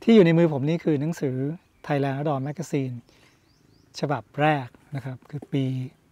ที่อยู่ในมือผมนี่คือหนังสือ Thailand Outdoor Magazine ฉบับแรกนะครับคือปี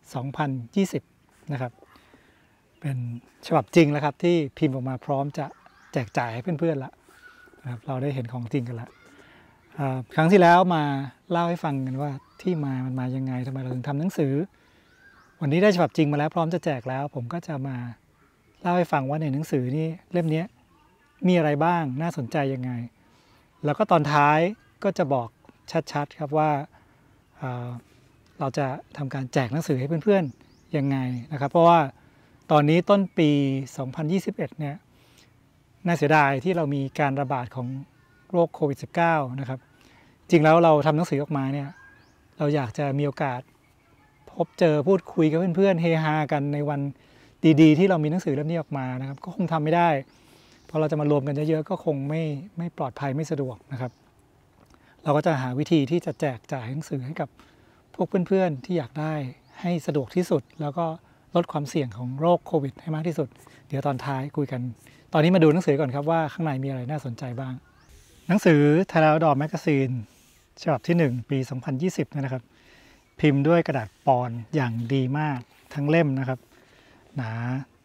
2020 นะครับเป็นฉบับจริงแล้วครับที่พิมพ์ออกมาพร้อมจะแจกจ่ายให้เพื่อนๆละนะครับเราได้เห็นของจริงกันละครั้งที่แล้วมาเล่าให้ฟังกันว่าที่มันมายังไงทำไมเราถึงทำหนังสือวันนี้ได้ฉบับจริงมาแล้วพร้อมจะแจกแล้วผมก็จะมาเล่าให้ฟังว่าในหนังสือนี่เล่มนี้มีอะไรบ้างน่าสนใจยังไงแล้วก็ตอนท้ายก็จะบอกชัดๆครับว่าเราจะทำการแจกหนังสือให้เพื่อนๆยังไงนะครับเพราะว่าตอนนี้ต้นปี 2021 เนี่ยน่าเสียดายที่เรามีการระบาดของโรคโควิด -19 นะครับจริงแล้วเราทำหนังสือออกมาเนี่ยเราอยากจะมีโอกาสพบเจอพูดคุยกับเพื่อนๆเฮฮากันในวันดีๆที่เรามีหนังสือเล่มนี้ออกมานะครับก็คงทำไม่ได้พอเราจะมารวมกันเยอะๆก็คงไม่ปลอดภัยไม่สะดวกนะครับเราก็จะหาวิธีที่จะแจกจ่ายหนังสือให้กับพวกเพื่อนๆที่อยากได้ให้สะดวกที่สุดแล้วก็ลดความเสี่ยงของโรคโควิดให้มากที่สุดเดี๋ยวตอนท้ายคุยกันตอนนี้มาดูหนังสือก่อนครับว่าข้างในมีอะไรน่าสนใจบ้างหนังสือ Thailand Outdoor Magazine ฉบับที่ 1 ปี 2020 นะครับพิมพ์ด้วยกระดาษปอนอย่างดีมากทั้งเล่มนะครับหนา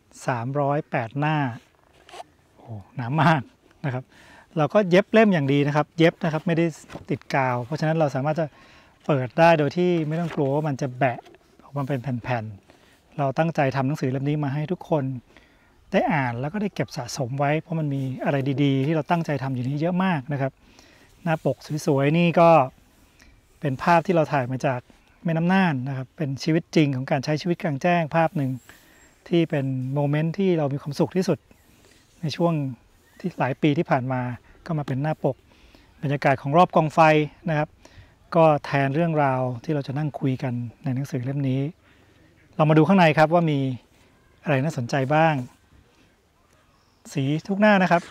308หน้าโอ้หนามากนะครับเราก็เย็บเล่มอย่างดีนะครับเย็บนะครับไม่ได้ติดกาวเพราะฉะนั้นเราสามารถจะเปิดได้โดยที่ไม่ต้องกลัวว่ามันจะแบะออกมาเป็นแผ่นๆเราตั้งใจทำหนังสือเล่มนี้มาให้ทุกคนได้อ่านแล้วก็ได้เก็บสะสมไว้เพราะมันมีอะไรดีๆที่เราตั้งใจทำอยู่นี้เยอะมากนะครับหน้าปกสวยๆนี่ก็เป็นภาพที่เราถ่ายมาจากแม่น้ำน่านนะครับเป็นชีวิตจริงของการใช้ชีวิตกลางแจ้งภาพหนึ่งที่เป็นโมเมนต์ที่เรามีความสุขที่สุดในช่วงที่หลายปีที่ผ่านมาก็มาเป็นหน้าปกบรรยากาศของรอบกองไฟนะครับก็แทนเรื่องราวที่เราจะนั่งคุยกันในหนังสือเล่มนี้เรามาดูข้างในครับว่ามีอะไรน่าสนใจบ้างสีทุกหน้านะครับ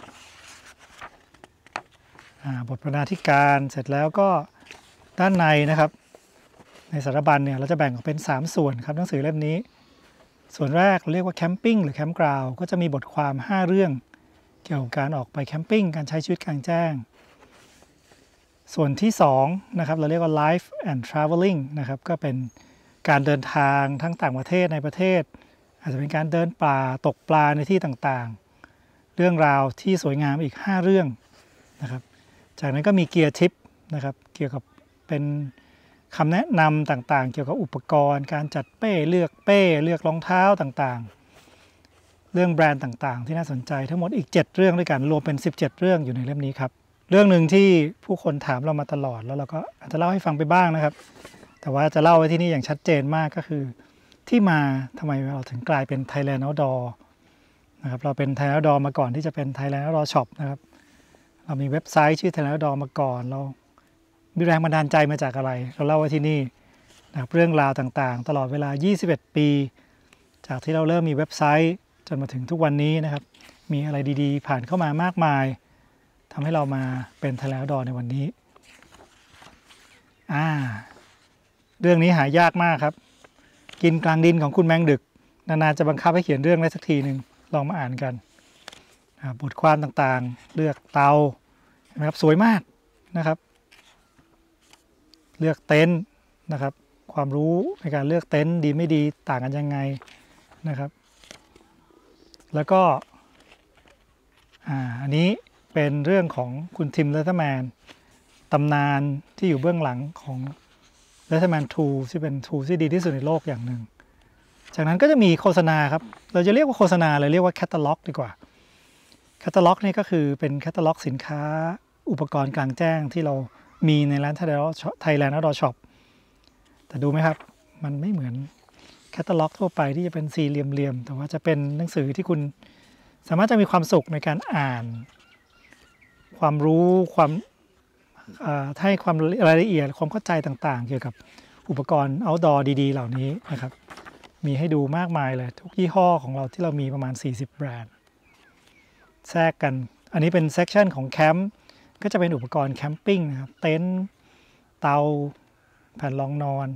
บทบรรณาธิการเสร็จแล้วก็ด้านในนะครับในสารบัญเนี่ยเราจะแบ่งออกเป็น3ส่วนครับหนังสือเล่มนี้ส่วนแรกเราเรียกว่าแคมปิ้งหรือแคมป์กราวด์ก็จะมีบทความ5เรื่องเกี่ยวกับการออกไปแคมปิ้งการใช้ชีวิตกลางแจ้งส่วนที่2นะครับเราเรียกว่า Life and Traveling นะครับก็เป็นการเดินทางทั้งต่างประเทศในประเทศอาจจะเป็นการเดินป่าตกปลาในที่ต่างๆเรื่องราวที่สวยงามอีก5เรื่องนะครับจากนั้นก็มีเกียร์ทิปนะครับเกี่ยวกับเป็นคำแนะนำต่างๆเกี่ยวกับอุปกรณ์การจัดเป้เลือกรองเท้าต่างๆเรื่องแบรนด์ต่างๆที่น่าสนใจทั้งหมดอีก7เรื่องด้วยกันรวมเป็น17เรื่องอยู่ในเล่มนี้ครับเรื่องหนึ่งที่ผู้คนถามเรามาตลอดแล้วเราก็อาจจะเล่าให้ฟังไปบ้างนะครับแต่ว่าจะเล่าไว้ที่นี่อย่างชัดเจนมากก็คือที่มาทำไมเราถึงกลายเป็น Thailand Outdoor นะครับเราเป็น Thailand Outdoor มาก่อนที่จะเป็น Thailand Outdoor Shop นะครับเรามีเว็บไซต์ชื่อ Thailand Outdoor มาก่อนเรามีแรงบันดาลใจมาจากอะไรเราเล่าไว้ที่นี่นะครับเรื่องราวต่างๆตลอดเวลา21ปีจากที่เราเริ่มมีเว็บไซต์จนมาถึงทุกวันนี้นะครับมีอะไรดีๆผ่านเข้ามามากมายทำให้เรามาเป็น Thailand Outdoor ในวันนี้เรื่องนี้หายากมากครับกินกลางดินของคุณแมงดึกนานๆจะบังคับให้เขียนเรื่องได้สักทีหนึ่งลองมาอ่านกันบทความต่างๆเลือกเตานะครับสวยมากนะครับเลือกเต็นท์นะครับความรู้ในการเลือกเต็นท์ดีไม่ดีต่างกันยังไงนะครับแล้วก็อันนี้เป็นเรื่องของคุณทิมเลเทอร์แมนตำนานที่อยู่เบื้องหลังของเลเทอร์แมนทูที่เป็นทูที่ดีที่สุดในโลกอย่างหนึ่งจากนั้นก็จะมีโฆษณาครับเราจะเรียกว่าโฆษณาเลยเรียกว่าแคตตาล็อกดีกว่าแคตตาล็อกนี่ก็คือเป็นแคตตาล็อกสินค้าอุปกรณ์กลางแจ้งที่เรามีในร้าน Thailand Outdoor Shop แต่ดูไหมครับมันไม่เหมือนแคตตาล็อกทั่วไปที่จะเป็นสี่เหลี่ยมๆแต่ว่าจะเป็นหนังสือที่คุณสามารถจะมีความสุขในการอ่านความรู้ให้ความรายละเอียดความเข้าใจต่างๆเกี่ยวกับอุปกรณ์ outdoor ดีๆเหล่านี้นะครับมีให้ดูมากมายเลยทุกยี่ห้อของเราที่เรามีประมาณ40แบรนด์แทรกกันอันนี้เป็นเซกชันของแคมป์ก็จะเป็นอุปกรณ์แคมปิ้งนะครับเต็นท์เตาแผ่นรองนอน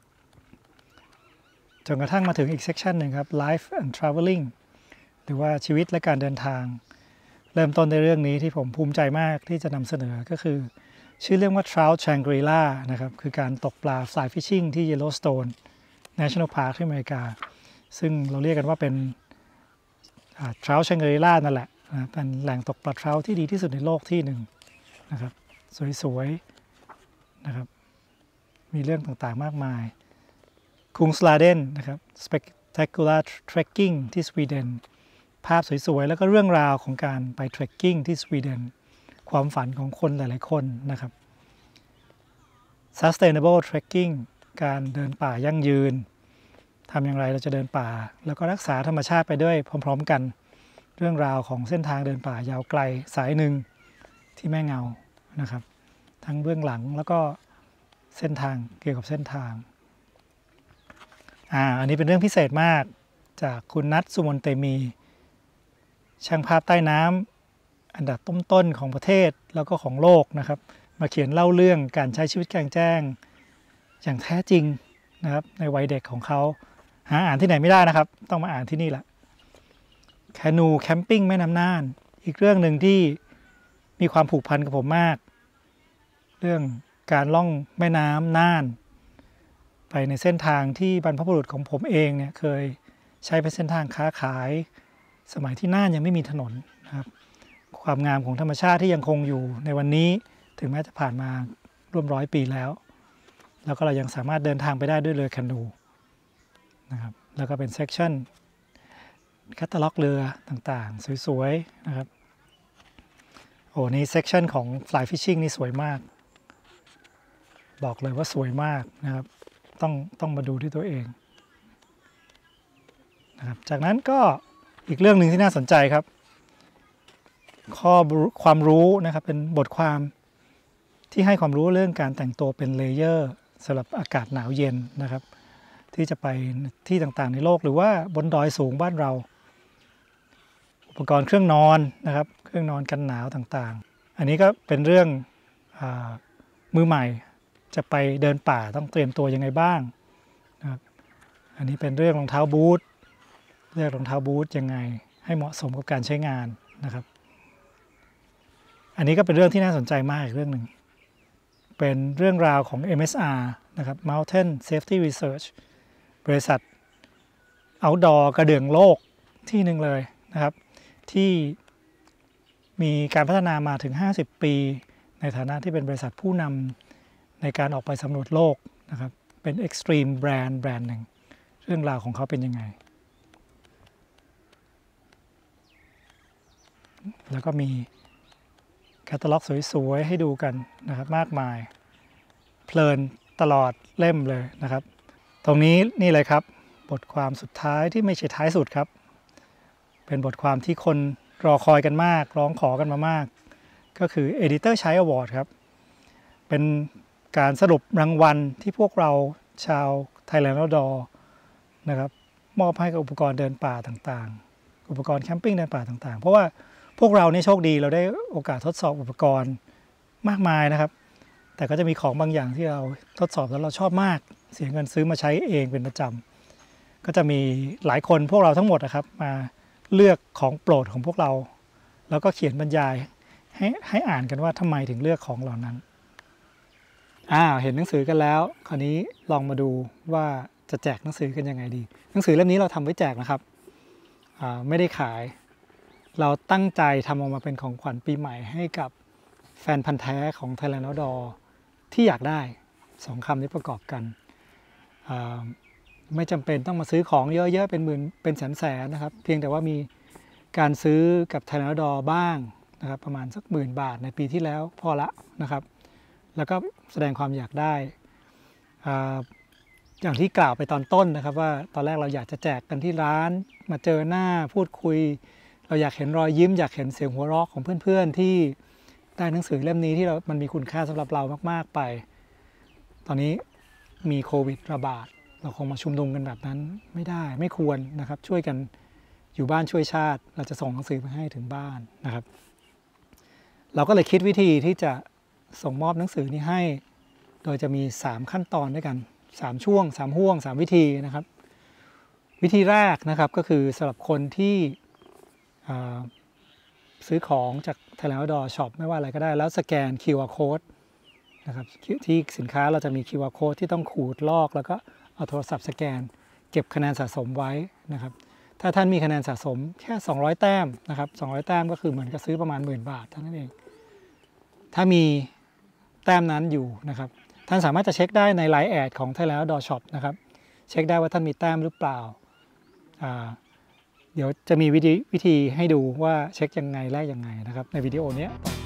จนกระทั่งมาถึงอีกเซกชันหนึ่งครับ Life and Traveling หรือว่าชีวิตและการเดินทางเริ่มต้นในเรื่องนี้ที่ผมภูมิใจมากที่จะนำเสนอก็คือชื่อเรื่องว่า Trout Shangri-La นะครับคือการตกปลา fly fishing ที่ Yellowstone National Park ที่อเมริกาซึ่งเราเรียกกันว่าเป็นTrout Shangri-La นั่นแหละนะเป็นแหล่งตกปลา trout ที่ดีที่สุดในโลกที่หนึ่งนะครับสวยๆนะครับมีเรื่องต่างๆมากมายคุงสลาเดนนะครับ Spectacular Trekking ที่สวีเดนภาพสวยๆแล้วก็เรื่องราวของการไป trekking ที่สวีเดนความฝันของคนหลายๆคนนะครับ Sustainable Trekking การเดินป่ายั่งยืนทำอย่างไรเราจะเดินป่าแล้วก็รักษาธรรมชาติไปด้วยพร้อมๆกันเรื่องราวของเส้นทางเดินป่ายาวไกลสายหนึ่งที่แม่เงานะครับทั้งเบื้องหลังแล้วก็เส้นทางเกี่ยวกับเส้นทางอันนี้เป็นเรื่องพิเศษมากจากคุณนัทสุมนเตมีช่างภาพใต้น้ำอันดับต้นๆของประเทศแล้วก็ของโลกนะครับมาเขียนเล่าเรื่องการใช้ชีวิตกลางแจ้งอย่างแท้จริงนะครับในวัยเด็กของเขาหาอ่านที่ไหนไม่ได้นะครับต้องมาอ่านที่นี่แหละแคนูแคมปิ้งแม่น้ำน่านอีกเรื่องหนึ่งที่มีความผูกพันกับผมมากเรื่องการล่องแม่น้ำน่านไปในเส้นทางที่บรรพบุรุษของผมเองเนี่ยเคยใช้เป็นเส้นทางค้าขายสมัยที่น่านยังไม่มีถนนนะครับความงามของธรรมชาติที่ยังคงอยู่ในวันนี้ถึงแม้จะผ่านมาร่วม100 ปีแล้วแล้วก็เรายังสามารถเดินทางไปได้ด้วยเรือแคนูนะครับแล้วก็เป็นเซกชันแคตตาล็อกเรือต่างๆสวยๆนะครับโอ้นี่เซกชันของ Fly Fishing นี่สวยมากบอกเลยว่าสวยมากนะครับต้องมาดูด้วยตัวเองนะครับจากนั้นก็อีกเรื่องหนึ่งที่น่าสนใจครับข้อความรู้นะครับเป็นบทความที่ให้ความรู้เรื่องการแต่งตัวเป็นเลเยอร์สำหรับอากาศหนาวเย็นนะครับที่จะไปที่ต่างๆในโลกหรือว่าบนดอยสูงบ้านเราอุปกรณ์เครื่องนอนนะครับเครื่องนอนกันหนาวต่างๆอันนี้ก็เป็นเรื่องมือใหม่จะไปเดินป่าต้องเตรียมตัวยังไงบ้างนะครับอันนี้เป็นเรื่องรองเท้าบูทเลือกรองเท้าบูทยังไงให้เหมาะสมกับการใช้งานนะครับอันนี้ก็เป็นเรื่องที่น่าสนใจมากอีกเรื่องหนึ่งเป็นเรื่องราวของ MSR นะครับ Mountain Safety Research บริษัท Outdoor กระเดื่องโลกที่หนึ่งเลยนะครับที่มีการพัฒนามาถึง50 ปีในฐานะที่เป็นบริษัทผู้นำในการออกไปสำรวจโลกนะครับเป็น Extreme Brand หนึ่งเรื่องราวของเขาเป็นยังไงแล้วก็มีแคตตาล็อกสวยๆให้ดูกันนะครับมากมายเพลินตลอดเล่มเลยนะครับตรงนี้นี่เลยครับบทความสุดท้ายที่ไม่ใช่ท้ายสุดครับเป็นบทความที่คนรอคอยกันมากร้องขอกันมามากก็คือ Editor Choice Award ครับเป็นการสรุปรางวัลที่พวกเราชาว Thailand Outdoor นะครับมอบให้กับอุปกรณ์เดินป่าต่างๆอุปกรณ์แคมปิ้งเดินป่าต่างๆเพราะว่าพวกเราเนี่ยโชคดีเราได้โอกาสทดสอบอุปกรณ์มากมายนะครับแต่ก็จะมีของบางอย่างที่เราทดสอบแล้วเราชอบมากเสียเงินซื้อมาใช้เองเป็นประจำก็จะมีหลายคนพวกเราทั้งหมดนะครับมาเลือกของโปรดของพวกเราแล้วก็เขียนบรรยายให้อ่านกันว่าทำไมถึงเลือกของเหล่านั้นเห็นหนังสือกันแล้วคราวนี้ลองมาดูว่าจะแจกหนังสือกันยังไงดีหนังสือเล่มนี้เราทำไว้แจกนะครับไม่ได้ขายเราตั้งใจทำออกมาเป็นของขวัญปีใหม่ให้กับแฟนพันธ์แท้ของ Thailand Outdoor ที่อยากได้2 คำนี้ประกอบกันไม่จำเป็นต้องมาซื้อของเยอะๆเป็นหมื่นเป็นแสนๆนะครับเพียงแต่ว่ามีการซื้อกับ Thailand Outdoor บ้างนะครับประมาณสัก10,000 บาทในปีที่แล้วพอละนะครับแล้วก็แสดงความอยากได้อย่างที่กล่าวไปตอนต้นนะครับว่าตอนแรกเราอยากจะแจกกันที่ร้านมาเจอหน้าพูดคุยเราอยากเห็นรอยยิ้มอยากเห็นเสียงหัวเราะของเพื่อนๆที่ได้หนังสือเล่มนี้ที่มันมีคุณค่าสำหรับเรามากๆไปตอนนี้มีโควิดระบาดเราคงมาชุมนุมกันแบบนั้นไม่ได้ไม่ควรนะครับช่วยกันอยู่บ้านช่วยชาติเราจะส่งหนังสือไปให้ถึงบ้านนะครับเราก็เลยคิดวิธีที่จะส่งมอบหนังสือนี้ให้โดยจะมี3 ขั้นตอนด้วยกัน3 ช่วง3 ห่วง3 วิธีนะครับวิธีแรกนะครับก็คือสำหรับคนที่ซื้อของจาก Thailand Outdoor Shop ไม่ว่าอะไรก็ได้แล้วสแกน QR Code นะครับที่สินค้าเราจะมี QR Code ที่ต้องขูดลอกแล้วก็เอาโทรศัพท์สแกนเก็บคะแนนสะสมไว้นะครับถ้าท่านมีคะแนนสะสมแค่200แต้มนะครับ200แต้มก็คือเหมือนกับซื้อประมาณ10,000 บาทเท่านั้นเองถ้ามีแต้มนั้นอยู่นะครับท่านสามารถจะเช็คได้ใน Line แอดของ Thailand Outdoor Shop นะครับเช็คได้ว่าท่านมีแต้มหรือเปล่าเดี๋ยวจะมีวิธีให้ดูว่าเช็คยังไงแลกยังไงนะครับในวิดีโอนี้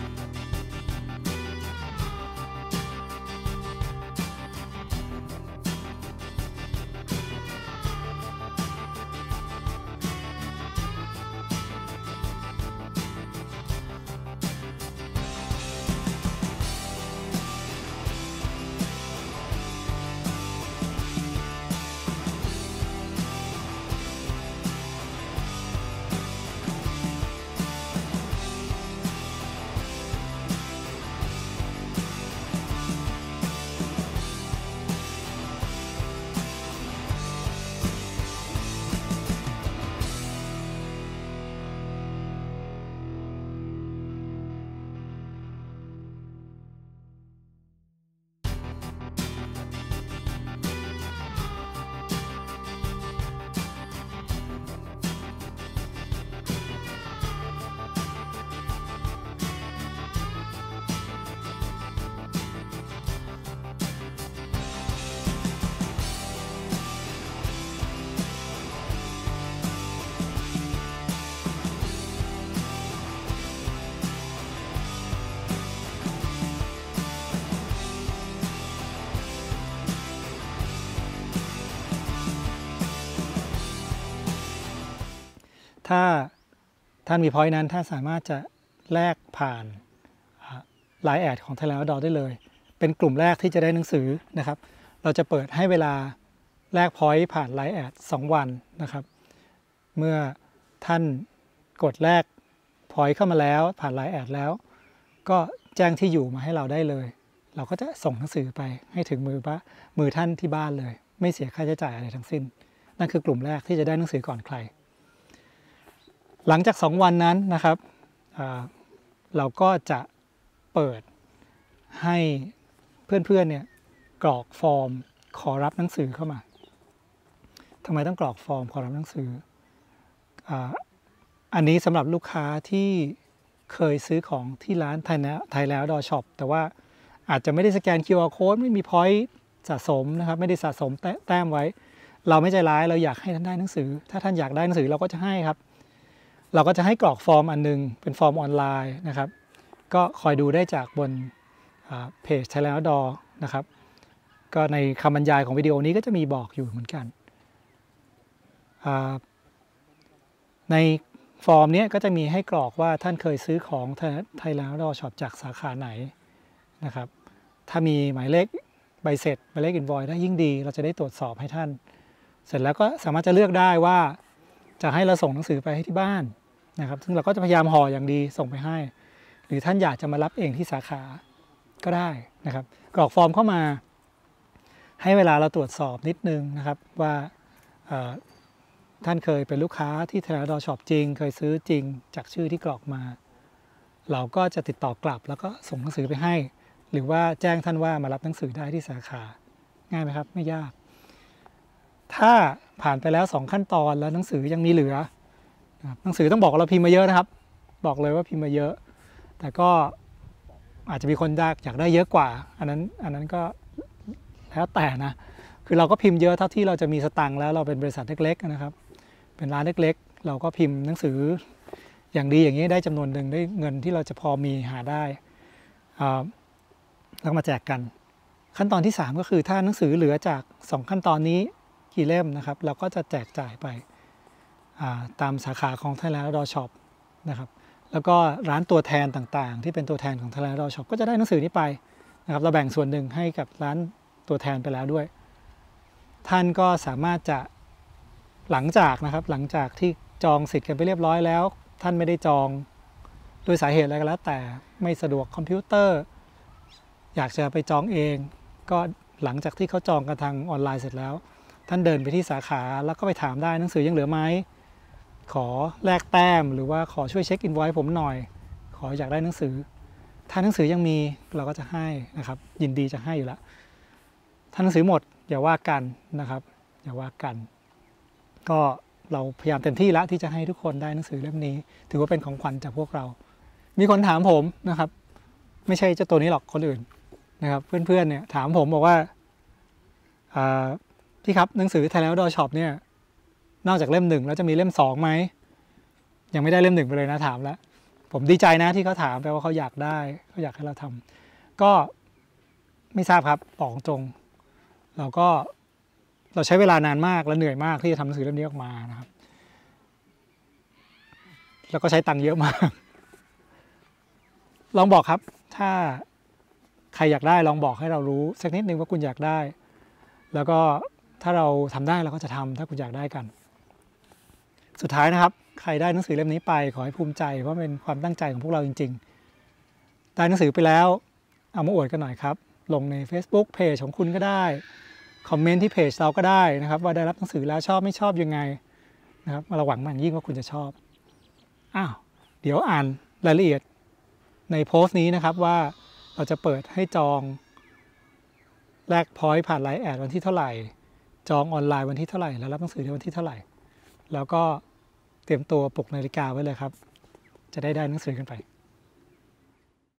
ถ้าท่านมีพอยต์นั้นถ้าสามารถจะแลกผ่านLine แอดของ Thailand Outdoor ได้เลยเป็นกลุ่มแรกที่จะได้หนังสือนะครับเราจะเปิดให้เวลาแลกพอยต์ผ่าน Line แอด2 วันนะครับเมื่อท่านกดแลกพอยต์เข้ามาแล้วผ่าน Line แอดแล้วก็แจ้งที่อยู่มาให้เราได้เลยเราก็จะส่งหนังสือไปให้ถึงมือท่านที่บ้านเลยไม่เสียค่าใช้จ่ายอะไรทั้งสิ้นนั่นคือกลุ่มแรกที่จะได้หนังสือก่อนใครหลังจาก2 วันนั้นนะครับเราก็จะเปิดให้เพื่อนๆเนี่ยกรอกฟอร์มขอรับหนังสือเข้ามาทำไมต้องกรอกฟอร์มขอรับหนังสืออันนี้สำหรับลูกค้าที่เคยซื้อของที่ร้าน Thailand Outdoor Shop แต่ว่าอาจจะไม่ได้สแกน QR Code ไม่มี point สะสมนะครับไม่ได้สะสมแต้มไว้เราไม่ใจร้ายเราอยากให้ท่านได้หนังสือถ้าท่านอยากได้หนังสือเราก็จะให้ครับเราก็จะให้กรอกฟอร์มอันนึงเป็นฟอร์มออนไลน์นะครับก็คอยดูได้จากบนเพจ Thailand Outdoor นะครับก็ในคำบรรยายของวิดีโอนี้ก็จะมีบอกอยู่เหมือนกันในฟอร์มนี้ก็จะมีให้กรอกว่าท่านเคยซื้อของ Thailand Outdoor Shop จากสาขาไหนนะครับถ้ามีหมายเลขใบเสร็จหมายเลขอินวอยซ์ได้ยิ่งดีเราจะได้ตรวจสอบให้ท่านเสร็จแล้วก็สามารถจะเลือกได้ว่าจะให้เราส่งหนังสือไปให้ที่บ้านนะครับซึ่งเราก็จะพยายามห่ออย่างดีส่งไปให้หรือท่านอยากจะมารับเองที่สาขาก็ได้นะครับกรอกฟอร์มเข้ามาให้เวลาเราตรวจสอบนิดนึงนะครับว่าท่านเคยเป็นลูกค้าที่ Thailand Outdoor Shop จริงเคยซื้อจริงจากชื่อที่กรอกมาเราก็จะติดต่อกลับแล้วก็ส่งหนังสือไปให้หรือว่าแจ้งท่านว่ามารับหนังสือได้ที่สาขาง่ายไหมครับไม่ยากถ้าผ่านไปแล้ว2 ขั้นตอนแล้วหนังสือยังมีเหลือหนังสือต้องบอกว่าเราพิมพ์มาเยอะนะครับบอกเลยว่าพิมพ์มาเยอะแต่ก็อาจจะมีคนอยากได้เยอะกว่าอันนั้นก็แล้วแต่นะคือเราก็พิมพ์เยอะเท่าที่เราจะมีสตังค์แล้วเราเป็นบริษัทเล็กๆนะครับเป็นร้านเล็กๆเราก็พิมพ์หนังสืออย่างดีอย่างนี้ได้จำนวนหนึ่งได้เงินที่เราจะพอมีหาได้แล้วมาแจกกันขั้นตอนที่3ก็คือถ้าหนังสือเหลือจาก2 ขั้นตอนนี้กี่เล่มนะครับเราก็จะแจกจ่ายไปตามสาขาของ Thailand Outdoor Shop นะครับแล้วก็ร้านตัวแทนต่างๆที่เป็นตัวแทนของ Thailand Outdoor Shop ก็จะได้หนังสือนี้ไปนะครับเราแบ่งส่วนหนึ่งให้กับร้านตัวแทนไปแล้วด้วยท่านก็สามารถจะหลังจากที่จองสิทธิ์กันไปเรียบร้อยแล้วท่านไม่ได้จองด้วยสาเหตุอะไรก็แล้วแต่ไม่สะดวกคอมพิวเตอร์อยากจะไปจองเองก็หลังจากที่เขาจองกันทางออนไลน์เสร็จแล้วท่านเดินไปที่สาขาแล้วก็ไปถามได้หนังสือยังเหลือไหมขอแลกแต้มหรือว่าขอช่วยเช็คอินไวซ์ผมหน่อยขออยากได้หนังสือถ้าหนังสือยังมีเราก็จะให้นะครับยินดีจะให้อยู่แล้วถ้าหนังสือหมดอย่าว่ากันนะครับอย่าว่ากันก็เราพยายามเต็มที่แล้วที่จะให้ทุกคนได้หนังสือเล่มนี้ถือว่าเป็นของขวัญจากพวกเรามีคนถามผมนะครับไม่ใช่เจ้าตัวนี้หรอกคนอื่นนะครับเพื่อนๆเนี่ยถามผมบอกว่าพี่ครับหนังสือ Thailand Outdoor Shop เนี่ยนอกจากเล่ม1แล้วจะมีเล่ม2ไหมยังไม่ได้เล่ม1ไปเลยนะถามแล้วผมดีใจนะที่เขาถามแปลว่าเขาอยากได้เขาอยากให้เราทำก็ไม่ทราบครับบอกตรงเราใช้เวลานานมากและเหนื่อยมากที่จะทำหนังสือเล่มนี้ออกมานะครับแล้วก็ใช้ตังค์เยอะมากลองบอกครับถ้าใครอยากได้ลองบอกให้เรารู้สักนิดนึงว่าคุณอยากได้แล้วก็ถ้าเราทำได้เราก็จะทำถ้าคุณอยากได้กันสุดท้ายนะครับใครได้หนังสือเล่มนี้ไปขอให้ภูมิใจเพราะเป็นความตั้งใจของพวกเราจริงๆได้หนังสือไปแล้วเอามาอวดกันหน่อยครับลงใน Facebook Page ของคุณก็ได้คอมเมนต์ที่เพจเราก็ได้นะครับว่าได้รับหนังสือแล้วชอบไม่ชอบยังไงนะครับเราหวังมันยิ่งว่าคุณจะชอบเดี๋ยวอ่านรายละเอียดในโพสต์นี้นะครับว่าเราจะเปิดให้จองแลกพอยต์ผ่านไลน์แอดวันที่เท่าไหร่จองออนไลน์วันที่เท่าไหร่แล้วรับหนังสือในวันที่เท่าไหร่แล้วก็เตรียมตัวปลุกนาฬิกาไว้เลยครับจะได้หนังสือกันไป